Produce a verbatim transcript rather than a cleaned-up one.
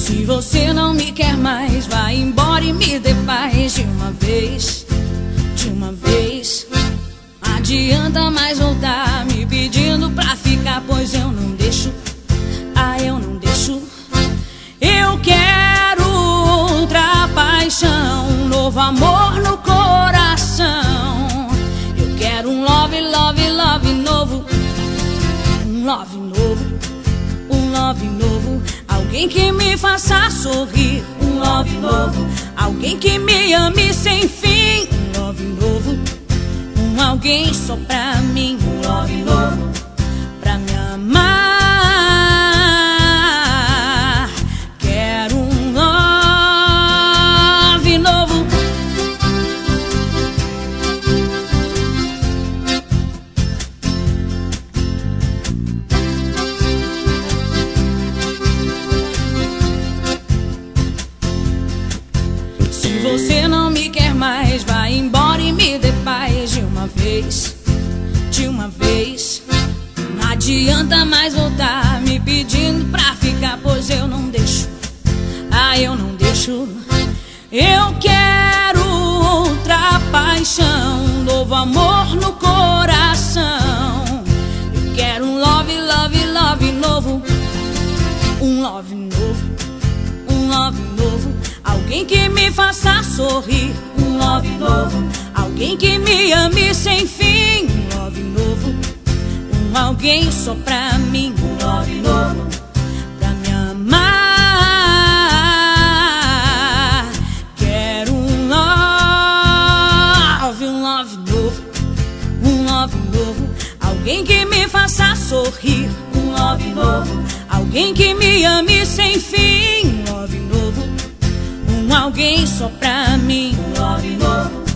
Se você não me quer mais, vai embora e me dê paz de uma vez, de uma vez. Adianta mais voltar me pedindo pra ficar, pois eu não deixo, ah, eu não deixo. Eu quero outra paixão, um novo amor no coração. Eu quero um love, love, love novo, um love novo, um love novo. Alguém que me faça sorrir, um love novo. Alguém que me ame sem fim, um love novo. Um alguém só pra mim, um love novo, pra me amar. Quero um love novo. Se você não me quer mais, vai embora e me dê paz de uma vez, de uma vez. Não adianta mais voltar me pedindo pra ficar, pois eu não deixo, ah, eu não deixo. Eu quero outra paixão, um novo amor no coração. Eu quero um love, love, love novo, um love novo, um love novo. Alguém que me faça sorrir, um love novo. Alguém que me ame sem fim, um love novo. Um alguém só pra mim, um love novo, pra me amar. Quero um love, um love novo, um love novo. Alguém que me faça sorrir, um love novo. Alguém que me ame sem fim, um love novo. Um alguém só pra mim, um love novo.